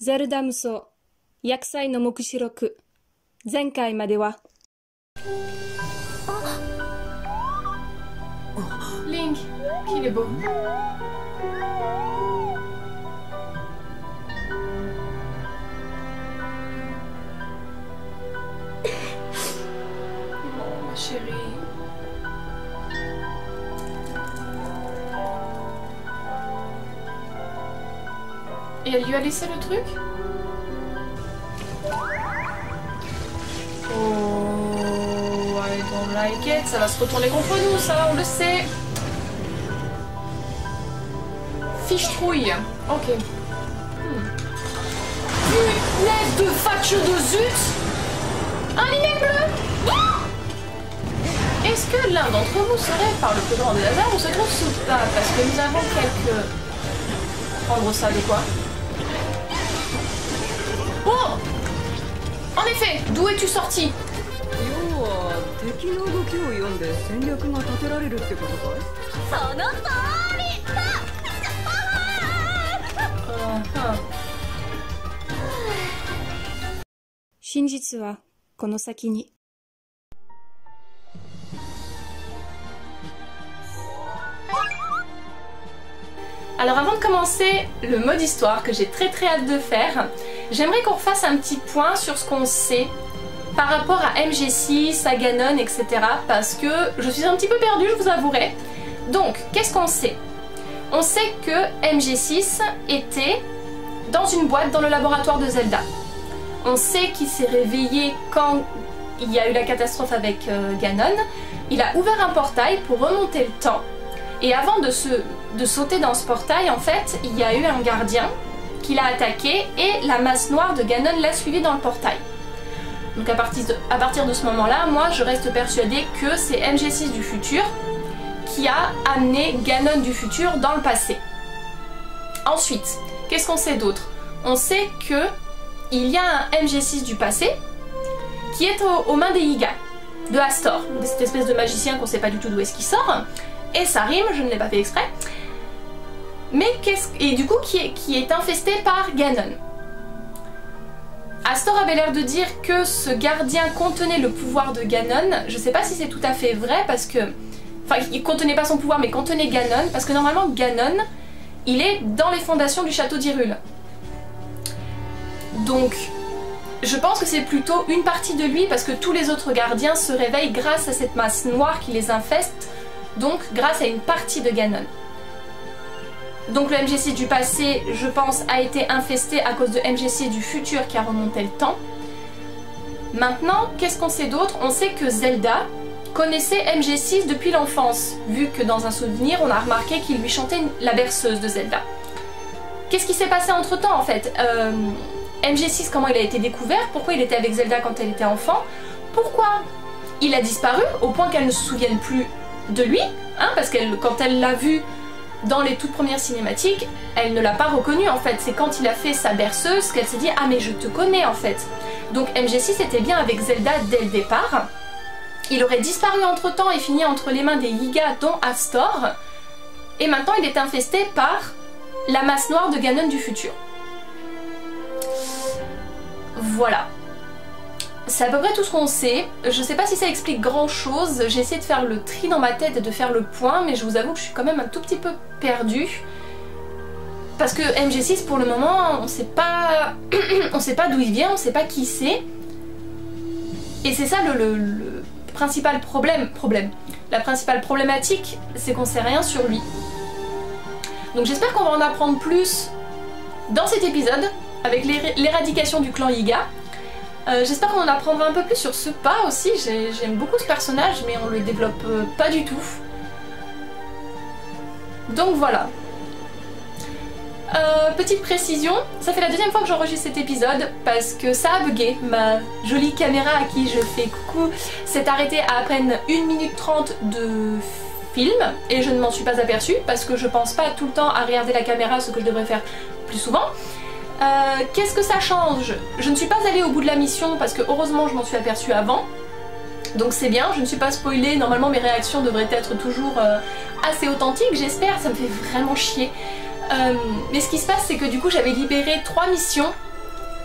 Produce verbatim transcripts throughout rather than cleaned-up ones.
ゼルダ無双薬剤の目視録前回までは Link, qu'il est beau. Oh, ma chérie. Et elle lui a laissé le truc? Oh, I don't like it. Ça va se retourner contre nous, ça, on le sait. Fiche trouille. Ok. Hmm. Punaise de facture de zut. Un immeuble. Est-ce que l'un d'entre vous serait, par le plus grand des hasards, on se trouve sous pas? Parce que nous avons quelques... Prendre ça de quoi? Oh! En effet, d'où es-tu sorti? Uh-huh. 真実はこの先に Alors avant de commencer le mode histoire que j'ai très très hâte de faire, j'aimerais qu'on refasse un petit point sur ce qu'on sait par rapport à M G six, à Ganon, et cetera. Parce que je suis un petit peu perdue, je vous avouerai. Donc, qu'est-ce qu'on sait? On sait que M G six était dans une boîte dans le laboratoire de Zelda. On sait qu'il s'est réveillé quand il y a eu la catastrophe avec euh, Ganon. Il a ouvert un portail pour remonter le temps. Et avant de, se, de sauter dans ce portail, en fait, il y a eu un gardien qui l'a attaqué et la masse noire de Ganon l'a suivi dans le portail. Donc à partir de, à partir de ce moment-là, moi je reste persuadée que c'est M G six du futur qui a amené Ganon du futur dans le passé. Ensuite, qu'est-ce qu'on sait d'autre? On sait que il y a un M G six du passé qui est au, aux mains des Yiga, de Astor, cette espèce de magicien qu'on ne sait pas du tout d'où est-ce qu'il sort. Et ça rime, je ne l'ai pas fait exprès. Mais qu'est-ce... Et du coup, qui est, qui est infesté par Ganon. Astor avait l'air de dire que ce gardien contenait le pouvoir de Ganon. Je sais pas si c'est tout à fait vrai parce que... Enfin, il contenait pas son pouvoir, mais contenait Ganon. Parce que normalement, Ganon, il est dans les fondations du château d'Hyrule. Donc, je pense que c'est plutôt une partie de lui parce que tous les autres gardiens se réveillent grâce à cette masse noire qui les infeste. Donc grâce à une partie de Ganon. Donc le M G six du passé, je pense, a été infesté à cause de M G six du futur qui a remonté le temps. Maintenant, qu'est-ce qu'on sait d'autre? On sait que Zelda connaissait M G six depuis l'enfance, vu que dans un souvenir, on a remarqué qu'il lui chantait la berceuse de Zelda. Qu'est-ce qui s'est passé entre temps en fait? euh, M G six, comment il a été découvert? Pourquoi il était avec Zelda quand elle était enfant? Pourquoi il a disparu au point qu'elle ne se souvienne plus de lui, hein, parce que quand elle l'a vu dans les toutes premières cinématiques, elle ne l'a pas reconnu en fait. C'est quand il a fait sa berceuse qu'elle s'est dit « Ah mais je te connais en fait ». Donc M G six était bien avec Zelda dès le départ. Il aurait disparu entre temps et fini entre les mains des Yiga dont Astor. Et maintenant il est infesté par la masse noire de Ganon du futur. Voilà. C'est à peu près tout ce qu'on sait. Je sais pas si ça explique grand chose. J'ai essayé de faire le tri dans ma tête et de faire le point, mais je vous avoue que je suis quand même un tout petit peu perdue. Parce que M G six pour le moment, on sait pas. On sait pas d'où il vient, on sait pas qui c'est. Et c'est ça le, le, le principal problème. problème. La principale problématique, c'est qu'on sait rien sur lui. Donc j'espère qu'on va en apprendre plus dans cet épisode, avec l'éradication du clan Yiga. Euh, J'espère qu'on en apprendra un peu plus sur ce pas aussi, j'aime beaucoup ce personnage mais on le développe euh, pas du tout. Donc voilà. Euh, petite précision, ça fait la deuxième fois que j'enregistre cet épisode parce que ça a bugué. Ma jolie caméra à qui je fais coucou s'est arrêtée à à peine une minute trente de film et je ne m'en suis pas aperçue parce que je pense pas tout le temps à regarder la caméra, ce que je devrais faire plus souvent. Euh, Qu'est-ce que ça change? Je ne suis pas allée au bout de la mission parce que heureusement je m'en suis aperçue avant. Donc c'est bien, je ne suis pas spoilée, normalement mes réactions devraient être toujours euh, assez authentiques, j'espère, ça me fait vraiment chier. Euh, mais ce qui se passe c'est que du coup j'avais libéré trois missions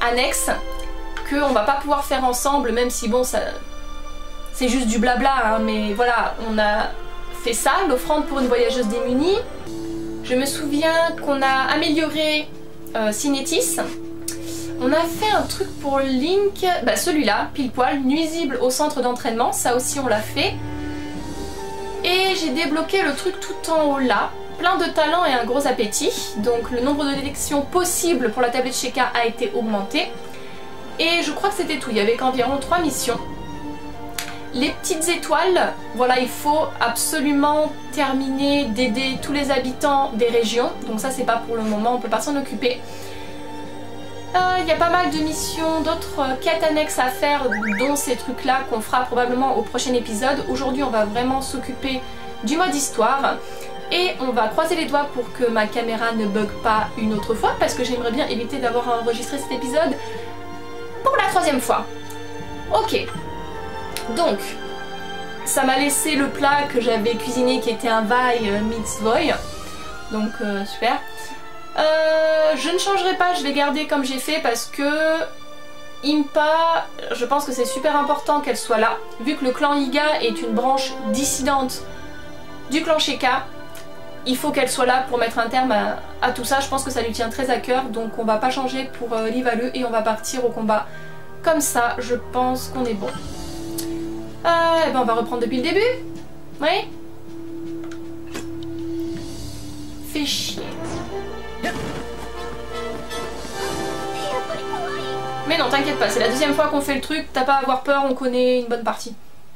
annexes qu'on va pas pouvoir faire ensemble, même si bon, ça c'est juste du blabla, hein, mais voilà, on a fait ça, l'offrande pour une voyageuse démunie. Je me souviens qu'on a amélioré euh, Cinétis. On a fait un truc pour Link, bah celui-là, pile poil, nuisible au centre d'entraînement, ça aussi on l'a fait. Et j'ai débloqué le truc tout en haut là, plein de talent et un gros appétit. Donc le nombre de détections possibles pour la tablette Shekhar a été augmenté. Et je crois que c'était tout, il y avait qu'environ trois missions. Les petites étoiles, voilà, il faut absolument terminer d'aider tous les habitants des régions. Donc ça c'est pas pour le moment, on peut pas s'en occuper. Il euh, y a pas mal de missions, d'autres euh, quêtes annexes à faire, dont ces trucs là qu'on fera probablement au prochain épisode. Aujourd'hui on va vraiment s'occuper du mode histoire. Et on va croiser les doigts pour que ma caméra ne bug pas une autre fois, parce que j'aimerais bien éviter d'avoir enregistré cet épisode pour la troisième fois. Ok. Donc, ça m'a laissé le plat que j'avais cuisiné qui était un Vai euh, mix Voi. Donc euh, super. Euh, je ne changerai pas, je vais garder comme j'ai fait parce que Impa, je pense que c'est super important qu'elle soit là. Vu que le clan Iga est une branche dissidente du clan Shekhar, il faut qu'elle soit là pour mettre un terme à, à tout ça. Je pense que ça lui tient très à cœur, donc on va pas changer pour euh, Livaleu et on va partir au combat comme ça. Je pense qu'on est bon. Euh, et ben on va reprendre depuis le début. Oui. Fais chier. Mais non, t'inquiète pas, c'est la deuxième fois qu'on fait le truc, t'as pas à avoir peur, on connaît une bonne partie.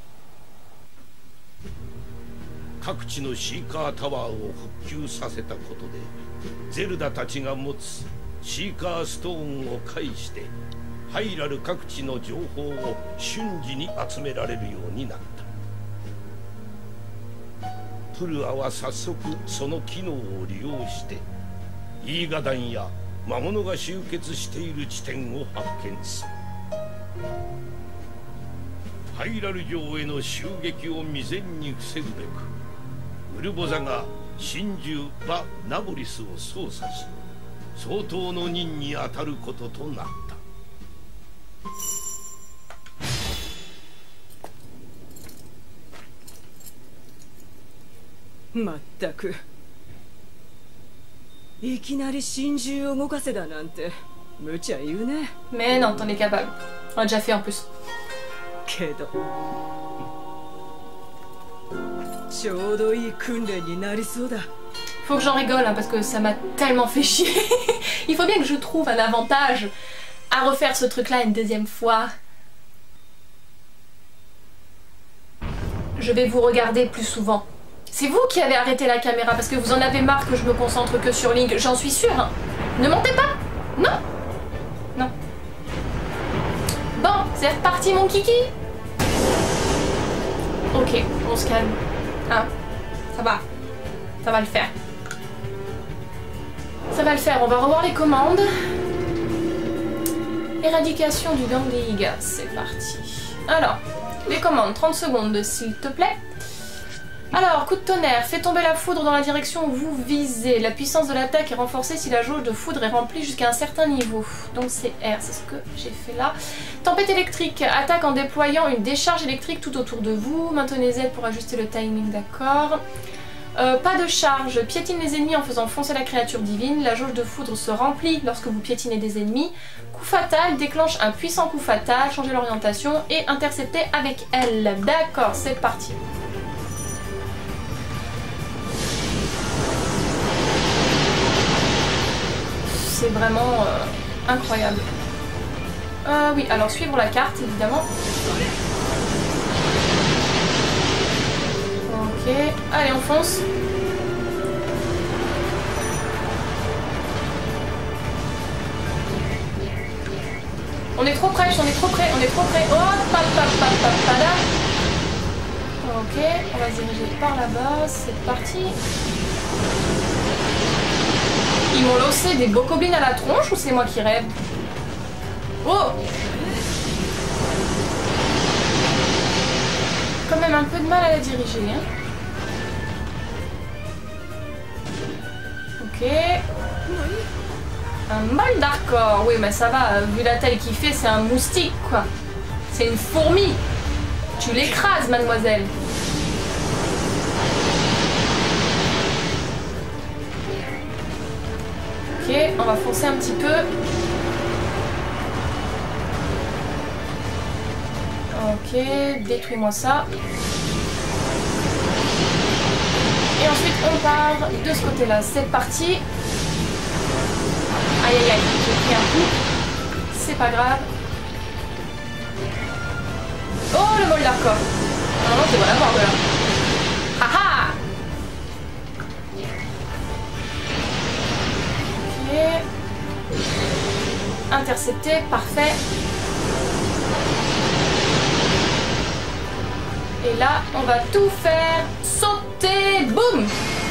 各地のシーカータワーを復旧させたことでゼルダたちが持つシーカーストーンを介してハイラル各地の情報を瞬時に集められるようになった。プルアは早速その機能を利用してイーガ団や魔物が集結している地点を発見する。ハイラル城への襲撃を未然に防ぐべくウルボザが神獣バ・ナボリスを操作し相当の任に当たることとなった。 まったくいきなり神獣を動かせだなんて無茶言うね。 Mais non, t'en es capable. On l'a déjà fait en plus. けどちょうどいい訓練になりそうだ。 Faut que j'en rigole hein, parce que ça m'a tellement fait chier. Il faut bien que je trouve un avantage à refaire ce truc là une deuxième fois. Je vais vous regarder plus souvent. C'est vous qui avez arrêté la caméra parce que vous en avez marre que je me concentre que sur Link, j'en suis sûre. Hein. Ne montez pas. Non. Non. Bon, c'est reparti mon kiki. Ok, on se calme. Hein, ça va. Ça va le faire. Ça va le faire, on va revoir les commandes. Éradication du gang des Iga, c'est parti. Alors, les commandes, trente secondes s'il te plaît. Alors, coup de tonnerre, fait tomber la foudre dans la direction où vous visez. La puissance de l'attaque est renforcée si la jauge de foudre est remplie jusqu'à un certain niveau. Donc c'est R, c'est ce que j'ai fait là. Tempête électrique, attaque en déployant une décharge électrique tout autour de vous. Maintenez Z pour ajuster le timing, d'accord. Euh, pas de charge, piétine les ennemis en faisant foncer la créature divine. La jauge de foudre se remplit lorsque vous piétinez des ennemis. Coup fatal, déclenche un puissant coup fatal, changez l'orientation et interceptez avec elle. D'accord, c'est parti. C'est vraiment euh, incroyable. Euh, oui, alors suivre la carte évidemment. Ok, allez on fonce. On est trop près, on est trop près, on est trop près. Oh, pa, pa, pa, pa, pa, là. Ok, on va se diriger par là-bas, c'est parti. Ils m'ont lancé des bokoblins à la tronche ou c'est moi qui rêve? Oh! Quand même un peu de mal à la diriger. Hein. Ok. Un Mold'Arkor, oui mais ça va, vu la taille qu'il fait, c'est un moustique quoi. C'est une fourmi. Tu l'écrases mademoiselle. Ok, on va foncer un petit peu. Ok, détruis-moi ça. Et ensuite on part de ce côté-là. C'est parti. Aïe aïe aïe, j'ai pris un coup. C'est pas grave. Oh le Mold'Arkor. Non, non, c'est bon la mort de là. Haha. Ok. Intercepté, parfait. Et là, on va tout faire sauter. Boum.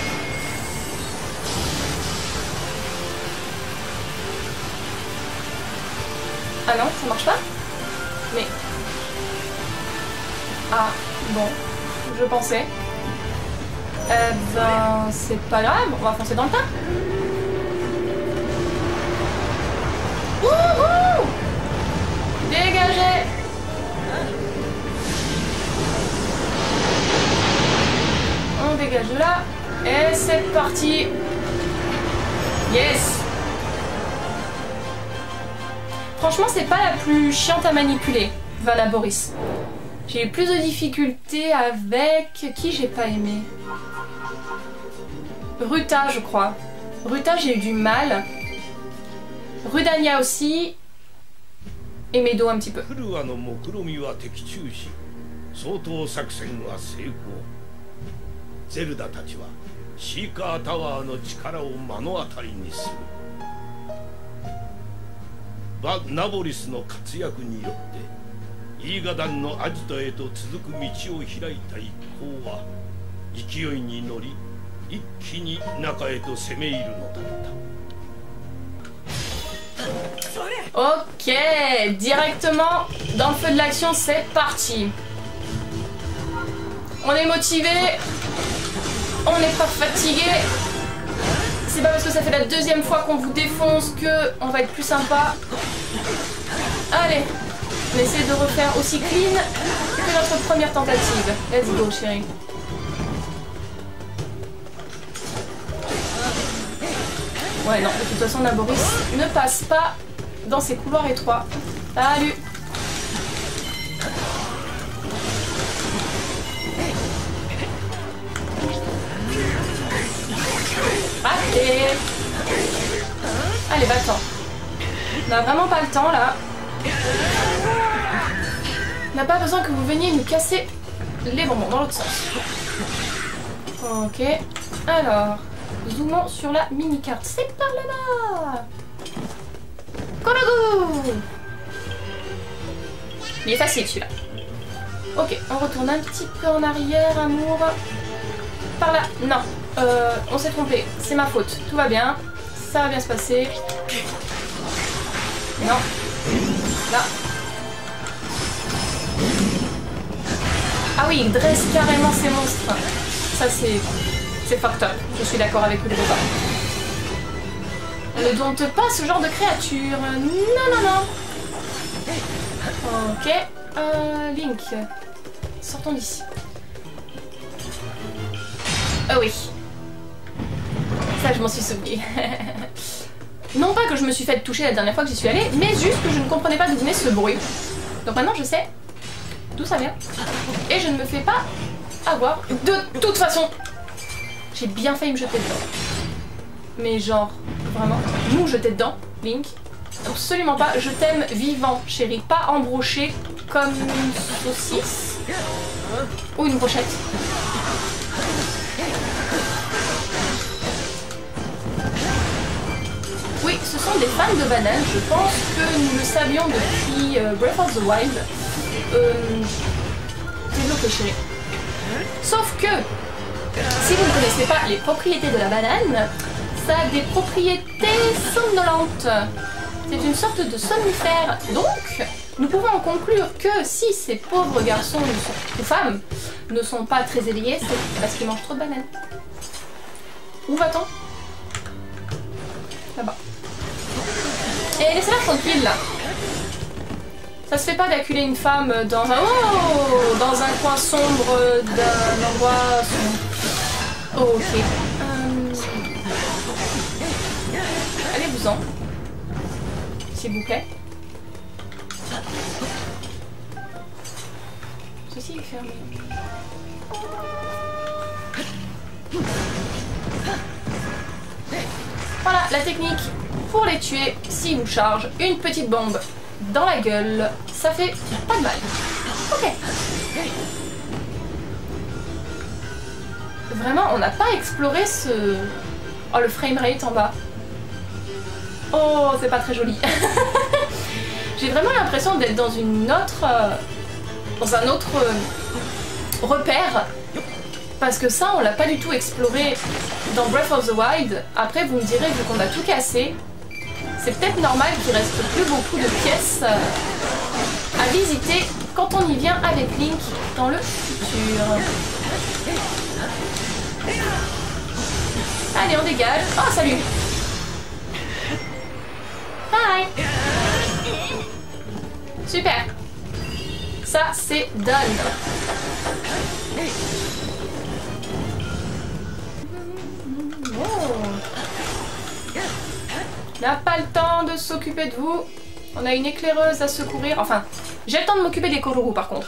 Ah non, ça marche pas? Mais... Ah, bon, je pensais. Eh ben, c'est pas grave, on va foncer dans le tas. Wouhou! Dégagez! On dégage de là. Et c'est parti! Yes! Franchement, c'est pas la plus chiante à manipuler, Vala Boris. J'ai eu plus de difficultés avec... Qui j'ai pas aimé? Ruta, je crois. Ruta, j'ai eu du mal. Rudania aussi. Et Medo un petit peu. ナボリスの活躍によってイーガダンのアジトへと続く道を開いた一行は勢いに乗り一気に中へと攻め入るのだった。 Ok, directement dans le feu de l'action, c'est parti. On est motivé, on n'est pas fatigué. C'est pas parce que ça fait la deuxième fois qu'on vous défonce que on va être plus sympa. Allez, on essaie de refaire aussi clean que notre première tentative. Let's go, chérie. Ouais, non, de toute façon, Naboris ne passe pas dans ces couloirs étroits. Salut! Raté! Allez, va-t'en. On n'a vraiment pas le temps là. On n'a pas besoin que vous veniez nous casser les bonbons dans l'autre sens. Ok. Alors, zoomons sur la mini-carte. C'est par là-bas! Konogu! Il est facile celui-là. Ok, on retourne un petit peu en arrière, amour. Par là. Non. Euh, on s'est trompé. C'est ma faute. Tout va bien. Ça va bien se passer. Non. Là. Ah oui, il dresse carrément ses monstres. Ça, c'est... C'est fucked up. Je suis d'accord avec vous les repas. On ne dompte pas ce genre de créature. Non, non, non. Ok. Euh, Link. Sortons d'ici. Oh oui. Ça, je m'en suis souvenu. Non pas que je me suis fait toucher la dernière fois que j'y suis allée, mais juste que je ne comprenais pas d'où venait ce bruit. Donc maintenant, je sais d'où ça vient. Et je ne me fais pas avoir. De toute façon, j'ai bien failli me jeter dedans. Mais genre, vraiment, nous jeter dedans, Link. Absolument pas. Je t'aime vivant, chérie. Pas embroché comme une saucisse. Ou une brochette. Oui, ce sont des fans de bananes. Je pense que nous le savions depuis euh, Breath of the Wild. Euh, Développé, chérie. Sauf que, si vous ne connaissez pas les propriétés de la banane, ça a des propriétés somnolentes. C'est une sorte de somnifère. Donc, nous pouvons en conclure que si ces pauvres garçons ou femmes ne sont pas très éveillés, c'est parce qu'ils mangent trop de bananes. Où va-t-on? Là-bas. Et laissez-la tranquille là. Ça se fait pas d'acculer une femme dans un... Oh, dans un coin sombre d'un endroit sombre. Oh, ok. Euh... Allez-vous-en. S'il vous plaît. Ceci est fermé. Voilà la technique pour les tuer. Si vous chargez une petite bombe dans la gueule, ça fait pas de mal. Ok. Vraiment, on n'a pas exploré ce... Oh, le framerate en bas. Oh, c'est pas très joli. J'ai vraiment l'impression d'être dans une autre... Euh, dans un autre euh, repère. Parce que ça, on l'a pas du tout exploré dans Breath of the Wild. Après, vous me direz, vu qu'on a tout cassé, c'est peut-être normal qu'il reste plus beaucoup de pièces euh, à visiter quand on y vient avec Link dans le futur. Allez, on dégage. Oh, salut. Bye. Super. Ça, c'est done. Oh. On n'a pas le temps de s'occuper de vous. On a une éclaireuse à secourir. Enfin, j'ai le temps de m'occuper des Korogu par contre.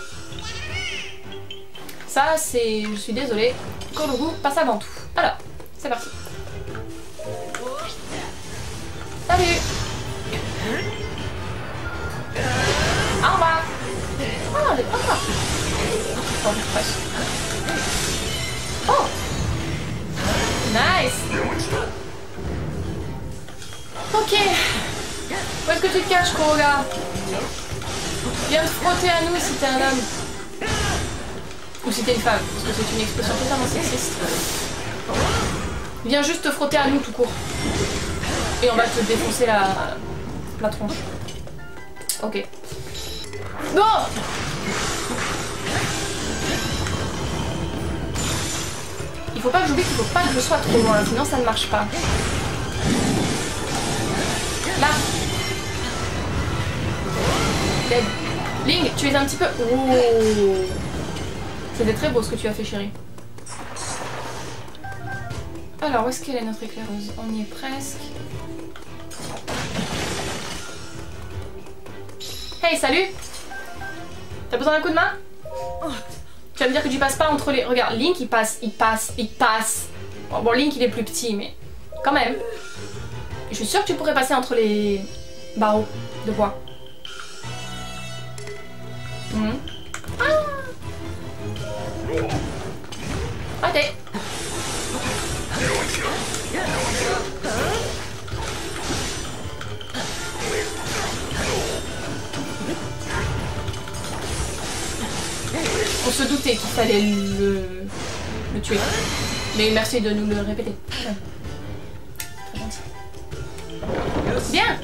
Ça, c'est... Je suis désolée. Korogu passe avant tout. Alors, c'est parti. Salut. Au revoir. Oh, elle est pas là. Oh, presque. Oh. Nice. Ok. Où est-ce que tu te caches, Kuroga? Viens te frotter à nous si t'es un homme. Ou si t'es une femme, parce que c'est une expression totalement sexiste. Viens juste te frotter à nous tout court. Et on va te défoncer la, la tronche. Ok. Bon. Il faut pas que j'oublie qu'il faut pas que je sois trop loin, sinon ça ne marche pas. Là. Dead. Ling, tu es un petit peu... Oh. C'était très beau ce que tu as fait, chérie. Alors, où est-ce qu'elle est notre éclaireuse? On y est presque. Hey, salut! T'as besoin d'un coup de main? Tu vas me dire que tu passes pas entre les... Regarde, Link, il passe, il passe, il passe. Bon, bon, Link, il est plus petit, mais quand même. Je suis sûre que tu pourrais passer entre les barreaux de bois. Mmh. Ah! Raté. On se doutait qu'il fallait le... le tuer. Mais merci de nous le répéter. Ouais. Très gentil. Bien.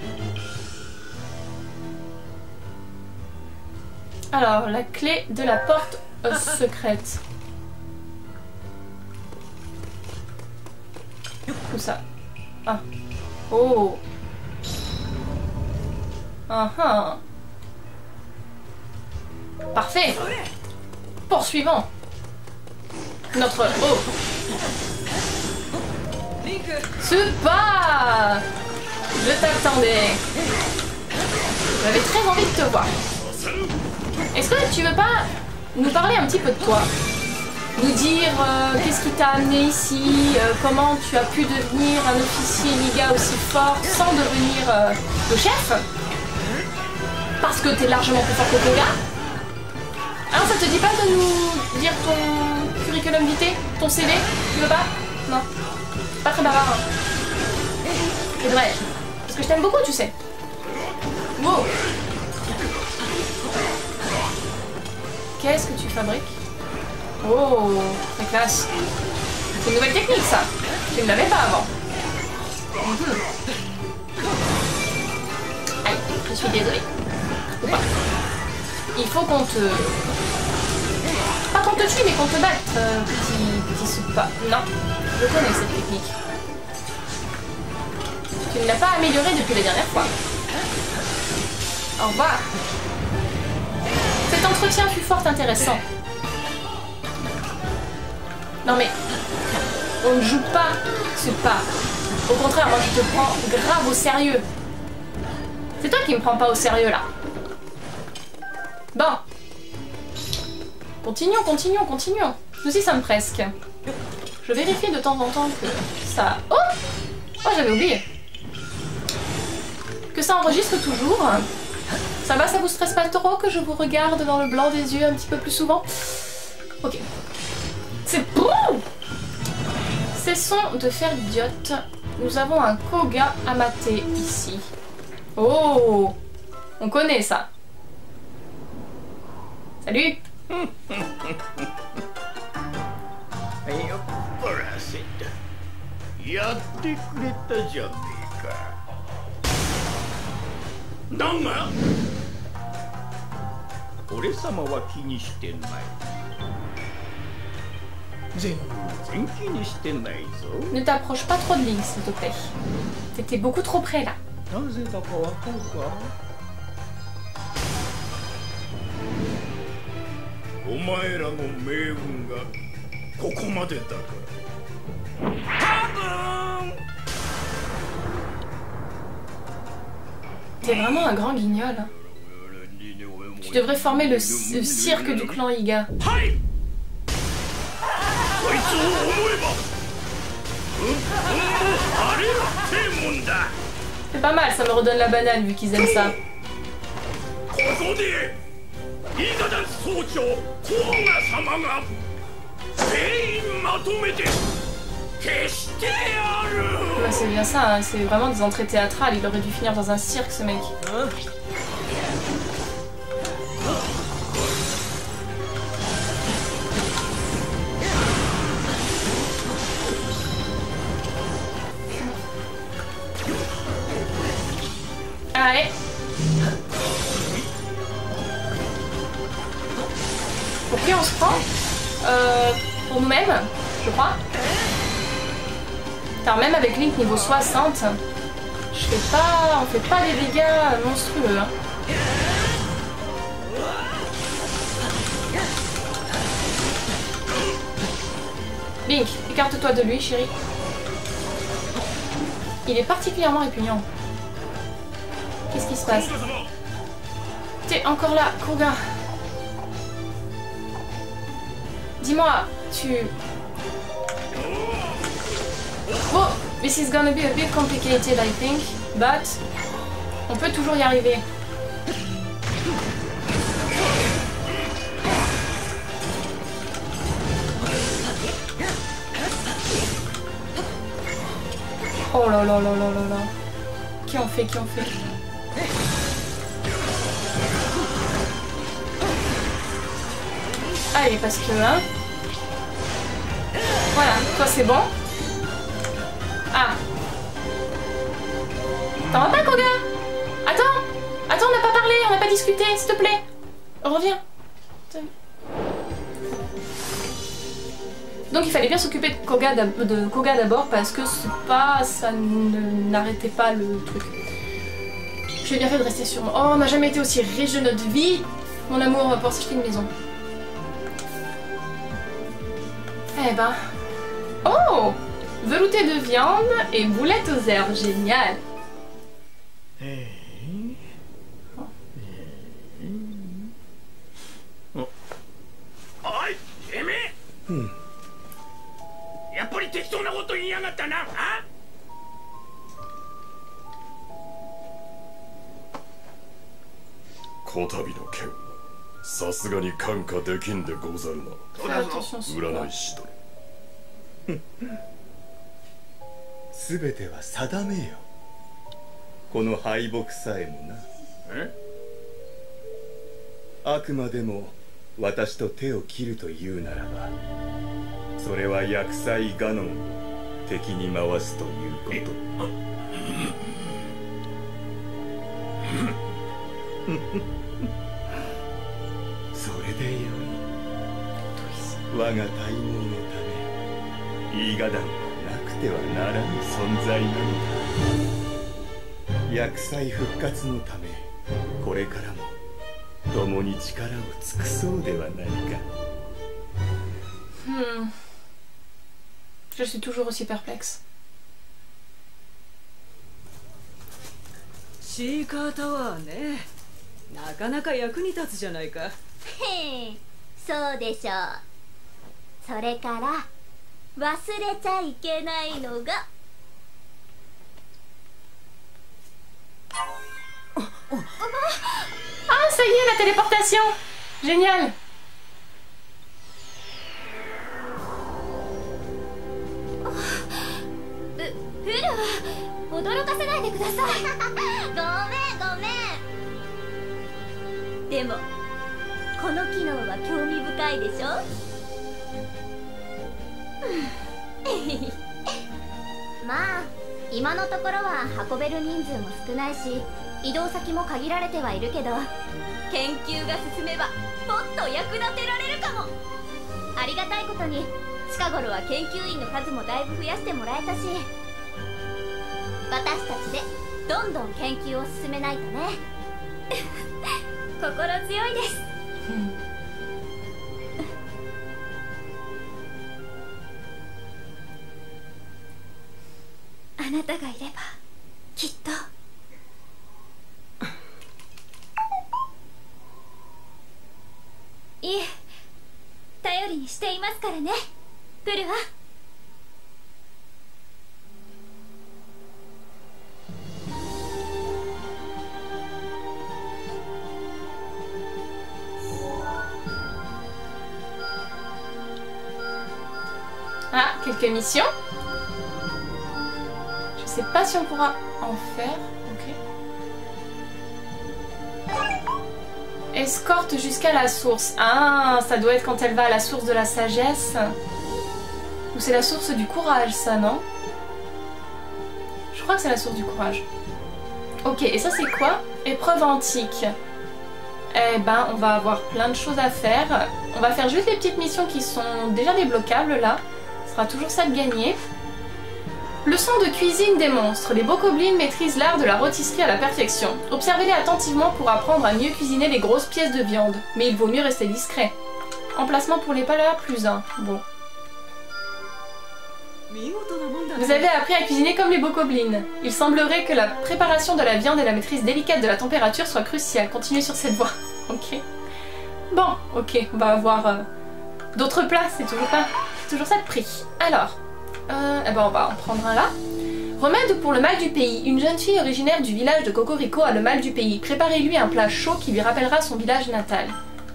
Alors, la clé de la porte euh, secrète. Où ça? Ah. Oh. Ah ah. Parfait. Poursuivons. Notre... Oh. Super. Je t'attendais. J'avais très envie de te voir. Est-ce que tu veux pas nous parler un petit peu de toi? Nous dire euh, qu'est-ce qui t'a amené ici, euh, comment tu as pu devenir un officier Niga aussi fort sans devenir euh, le chef? Parce que t'es largement plus fort que ton gars. Alors ça te dit pas de nous dire ton curriculum vitae, ton C V? Tu veux pas? Non. Pas très bavard. Hein. C'est dommage. Parce que je t'aime beaucoup, tu sais. Wow. Qu'est-ce que tu fabriques? Oh, très classe. C'est une nouvelle technique, ça. Je ne l'avais pas avant. Mm-hmm. Aïe, je suis désolée. Ou pas. Il faut qu'on te... Pas qu'on te tue, mais qu'on te batte, euh, petit, petit soupa. Non, je connais cette technique. Tu ne l'as pas amélioré depuis la dernière fois. Au revoir. Cet entretien fut fort intéressant. Non mais, on ne joue pas ce pas. Au contraire, moi je te prends grave au sérieux. C'est toi qui me prends pas au sérieux là. Bon. Continuons, continuons, continuons. Nous y sommes presque. Je vérifie de temps en temps que ça... Oh, oh j'avais oublié. Que ça enregistre toujours. Ça va, ça vous stresse pas trop que je vous regarde dans le blanc des yeux un petit peu plus souvent? Ok. C'est bon. Cessons de faire l'idiote. Nous avons un Koga à mater ici. Oh, on connaît ça. Salut. Ne t'approche pas trop de Link, s'il te plaît. T'étais beaucoup trop près là. T'es vraiment un grand guignol. Hein. Tu devrais former le, le cirque du clan Iga. C'est pas mal, ça me redonne la banane vu qu'ils aiment ça. Ouais, c'est bien ça, hein. C'est vraiment des entrées théâtrales. Il aurait dû finir dans un cirque, ce mec. Hein? Allez. Pour qui on se prend? Euh, pour nous-mêmes, je crois. Car même avec Link niveau soixante, je fais pas, on fait pas des dégâts monstrueux. Hein. Link, écarte-toi de lui, chérie. Il est particulièrement répugnant. Qu'est-ce qui se passe? T'es encore là, Koga. Dis-moi, tu... Oh, this is gonna be a bit complicated, I think, but on peut toujours y arriver. Oh là là là là là là. Qui en fait, qui en fait? Allez, parce que, hein... Voilà, toi c'est bon. Ah. T'en vas pas, Koga? Attends. Attends, on n'a pas parlé, on n'a pas discuté, s'il te plaît. Reviens. Donc il fallait bien s'occuper de Koga d'abord parce que c'est pas... ça n'arrêtait pas le truc. J'ai bien fait de rester sur moi. Oh, on n'a jamais été aussi riche de notre vie. Mon amour, on va pouvoir s'acheter une maison. Eh ben... Oh! Velouté de viande et boulettes aux herbes, génial! Oh. Oi, Emi! Hmm. すべては定めよ。この敗北さえもな。え？あくまでも私と手を切るというならば、それは厄災ガノンを敵に回すということ。それでよい。我が大門のため、イーガダンはなくてはならぬ存在なのだ。 薬剤復活のためこれからも共に力を尽くそうではないか。 Hmm. Je suis toujours aussi perplexe. シーカータワーね、なかなか役に立つじゃないか。 へえ、そうでしょう。それから忘れちゃいけないのが Ah, ça y est, la téléportation! Génial! フルは驚かせないでください。ごめんごめん。でもこの機能は興味深いでしょ。まあ今のところは運べる人数も少ないし移動先も限られてはいるけど、研究が進めばもっと役立てられるかも。ありがたいことに近頃は研究員の数もだいぶ増やしてもらえたし、私たちでどんどん研究を進めないとね。心強いです。あなたがいればきっと。いえ、頼りにしていますからね、プルは。 Ah, quelques missions. Je sais pas si on pourra en faire. Ok. Escorte jusqu'à la source. Ah, ça doit être quand elle va à la source de la sagesse. Ou c'est la source du courage, ça, non? Je crois que c'est la source du courage. Ok, et ça c'est quoi? Épreuve antique. Eh ben, on va avoir plein de choses à faire. On va faire juste les petites missions qui sont déjà débloquables, là. Ce sera toujours ça de gagner. Leçon de cuisine des monstres. Les bokoblins maîtrisent l'art de la rôtisserie à la perfection. Observez-les attentivement pour apprendre à mieux cuisiner les grosses pièces de viande. Mais il vaut mieux rester discret. Emplacement pour les palas, plus un. Bon. Vous avez appris à cuisiner comme les bokoblins. Il semblerait que la préparation de la viande et la maîtrise délicate de la température soient cruciales. Continuez sur cette voie. Ok. Bon, ok, on va avoir euh, d'autres plats, c'est toujours pas... toujours ça de prix. Alors, euh, eh ben on va en prendre un là. Remède pour le mal du pays. Une jeune fille originaire du village de Cocorico a le mal du pays. Préparez-lui un plat chaud qui lui rappellera son village natal.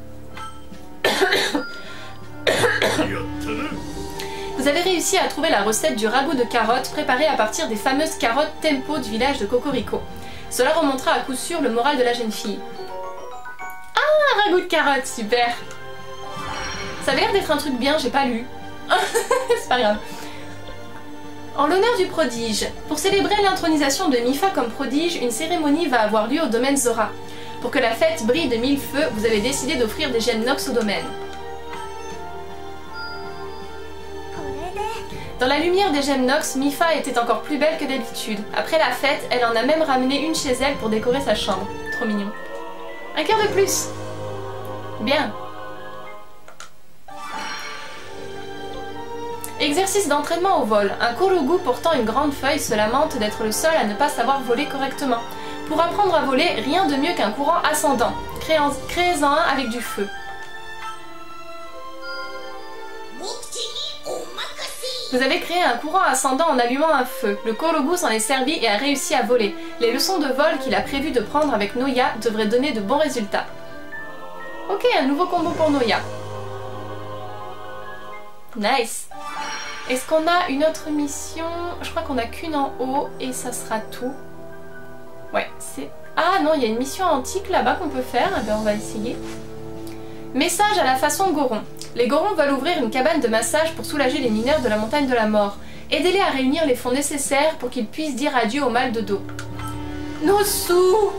Vous avez réussi à trouver la recette du ragoût de carottes préparé à partir des fameuses carottes tempo du village de Cocorico. Cela remontera à coup sûr le moral de la jeune fille. Ah, un ragoût de carottes, super! Ça avait l'air d'être un truc bien, j'ai pas lu. C'est pas grave. En l'honneur du prodige, pour célébrer l'intronisation de Mipha comme prodige, une cérémonie va avoir lieu au domaine Zora. Pour que la fête brille de mille feux, vous avez décidé d'offrir des gemmes Nox au domaine. Dans la lumière des gemmes Nox, Mipha était encore plus belle que d'habitude. Après la fête, elle en a même ramené une chez elle pour décorer sa chambre. Trop mignon. Un cœur de plus. Bien. Exercice d'entraînement au vol. Un Korogu portant une grande feuille se lamente d'être le seul à ne pas savoir voler correctement. Pour apprendre à voler, rien de mieux qu'un courant ascendant. Créez-en un avec du feu. Vous avez créé un courant ascendant en allumant un feu. Le Korogu s'en est servi et a réussi à voler. Les leçons de vol qu'il a prévu de prendre avec Noya devraient donner de bons résultats. Ok, un nouveau combo pour Noya. Nice. Est-ce qu'on a une autre mission? Je crois qu'on a qu'une en haut et ça sera tout. Ouais, c'est... Ah non, il y a une mission antique là-bas qu'on peut faire. Eh bien, on va essayer. Message à la façon Goron. Les Gorons veulent ouvrir une cabane de massage pour soulager les mineurs de la montagne de la mort. Aidez-les à réunir les fonds nécessaires pour qu'ils puissent dire adieu au mal de dos. Nosu!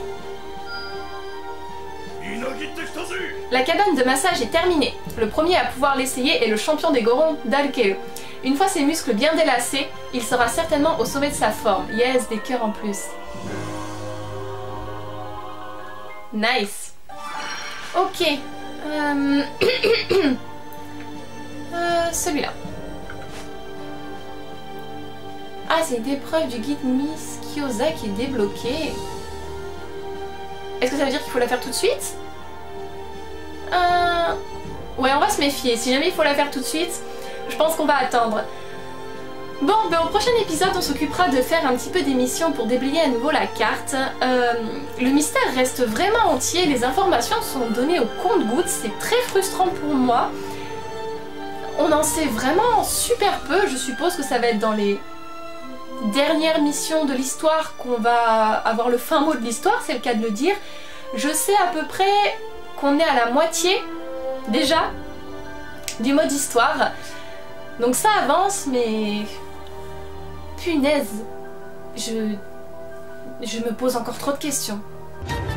La cabane de massage est terminée. Le premier à pouvoir l'essayer est le champion des Gorons, Dalkeo. Une fois ses muscles bien délacés, il sera certainement au sommet de sa forme. Yes, des cœurs en plus. Nice. Ok. Euh... euh, Celui-là. Ah, c'est une épreuve du guide Miss Kyosa qui est débloquée. Est-ce que ça veut dire qu'il faut la faire tout de suite? euh... Ouais, on va se méfier. Si jamais il faut la faire tout de suite, je pense qu'on va attendre. Bon, ben au prochain épisode, on s'occupera de faire un petit peu des missions pour déblayer à nouveau la carte. Euh, le mystère reste vraiment entier, les informations sont données au compte-gouttes, c'est très frustrant pour moi. On en sait vraiment super peu, je suppose que ça va être dans les dernières missions de l'histoire qu'on va avoir le fin mot de l'histoire, c'est le cas de le dire. Je sais à peu près qu'on est à la moitié, déjà, du mode histoire. Donc ça avance, mais... Punaise, je... je me pose encore trop de questions.